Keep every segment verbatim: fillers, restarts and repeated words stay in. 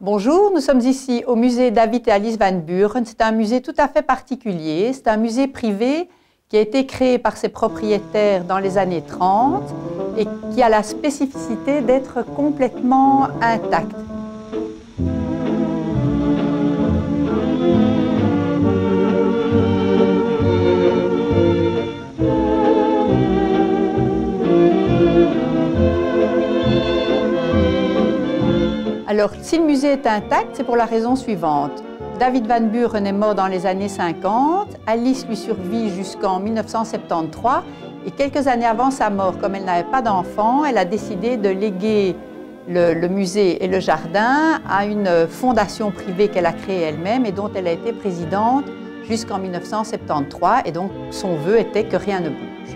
Bonjour, nous sommes ici au musée David et Alice Van Buren. C'est un musée tout à fait particulier. C'est un musée privé qui a été créé par ses propriétaires dans les années trente et qui a la spécificité d'être complètement intact. Alors, si le musée est intact, c'est pour la raison suivante. David Van Buren est mort dans les années cinquante, Alice lui survit jusqu'en mille neuf cent soixante-treize et quelques années avant sa mort, comme elle n'avait pas d'enfant, elle a décidé de léguer le, le musée et le jardin à une fondation privée qu'elle a créée elle-même et dont elle a été présidente jusqu'en mille neuf cent soixante-treize et donc son vœu était que rien ne bouge.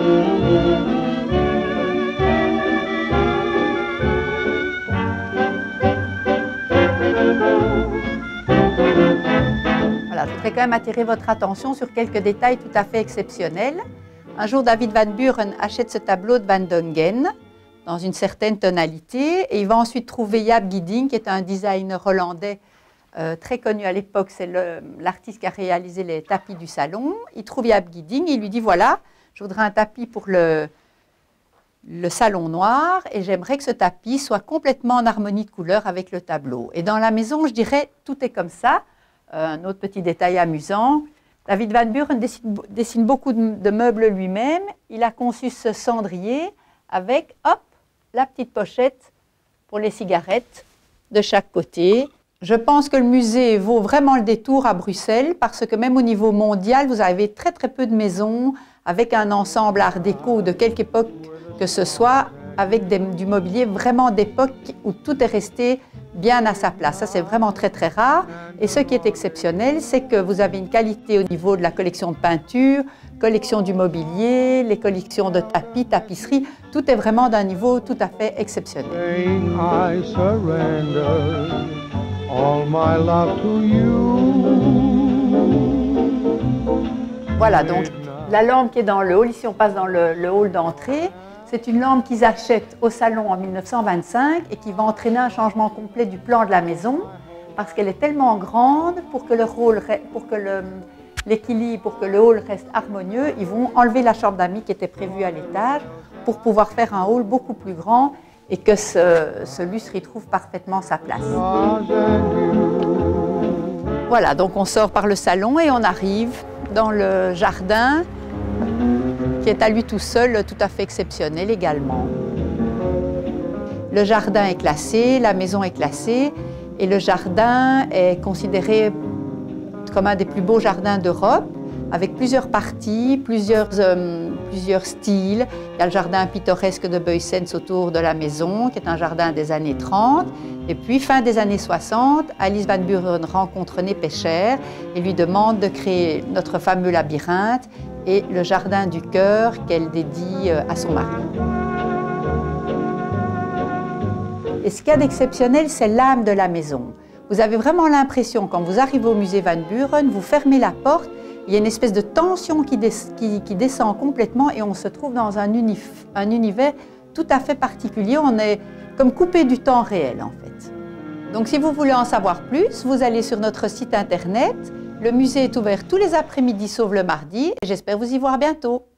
Voilà, je voudrais quand même attirer votre attention sur quelques détails tout à fait exceptionnels. Un jour, David Van Buren achète ce tableau de Van Dongen dans une certaine tonalité et il va ensuite trouver Jaap Gidding, qui est un designer hollandais euh, très connu à l'époque. C'est l'artiste qui a réalisé les tapis du salon. Il trouve Jaap Gidding et il lui dit « Voilà, je voudrais un tapis pour le, le salon noir et j'aimerais que ce tapis soit complètement en harmonie de couleurs avec le tableau. » Et dans la maison, je dirais, tout est comme ça. Un autre petit détail amusant, David Van Buren dessine, dessine beaucoup de, de meubles lui-même. Il a conçu ce cendrier avec, hop, la petite pochette pour les cigarettes de chaque côté. Je pense que le musée vaut vraiment le détour à Bruxelles parce que même au niveau mondial, vous avez très très peu de maisons avec un ensemble art déco de quelque époque que ce soit, avec des, du mobilier vraiment d'époque où tout est resté bien à sa place. Ça, c'est vraiment très, très rare. Et ce qui est exceptionnel, c'est que vous avez une qualité au niveau de la collection de peinture, collection du mobilier, les collections de tapis, tapisseries. Tout est vraiment d'un niveau tout à fait exceptionnel. Voilà, donc la lampe qui est dans le hall, ici on passe dans le, le hall d'entrée. C'est une lampe qu'ils achètent au salon en mille neuf cent vingt-cinq et qui va entraîner un changement complet du plan de la maison parce qu'elle est tellement grande pour que le rôle, pour que l'équilibre, pour que le hall reste harmonieux, ils vont enlever la chambre d'amis qui était prévue à l'étage pour pouvoir faire un hall beaucoup plus grand et que ce, ce lustre y trouve parfaitement sa place. Voilà, donc on sort par le salon et on arrive dans le jardin qui est à lui tout seul, tout à fait exceptionnel également. Le jardin est classé, la maison est classée, et le jardin est considéré comme un des plus beaux jardins d'Europe, avec plusieurs parties, plusieurs, euh, plusieurs styles. Il y a le jardin pittoresque de Buysens autour de la maison, qui est un jardin des années trente. Et puis, fin des années soixante, Alice Van Buren rencontre René Pecher et lui demande de créer notre fameux labyrinthe et le jardin du cœur qu'elle dédie à son mari. Et ce qu'il y a d'exceptionnel, c'est l'âme de la maison. Vous avez vraiment l'impression, quand vous arrivez au musée Van Buren, vous fermez la porte, il y a une espèce de tension qui, des, qui, qui descend complètement et on se trouve dans un, unif, un univers tout à fait particulier. On est comme coupé du temps réel, en fait. Donc, si vous voulez en savoir plus, vous allez sur notre site internet. Le musée est ouvert tous les après-midi sauf le mardi et j'espère vous y voir bientôt.